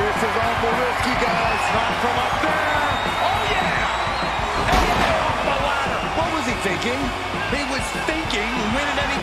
This is awful risky, guys. Not from up there. Oh, yeah. And off the ladder. What was he thinking? He was thinking winning any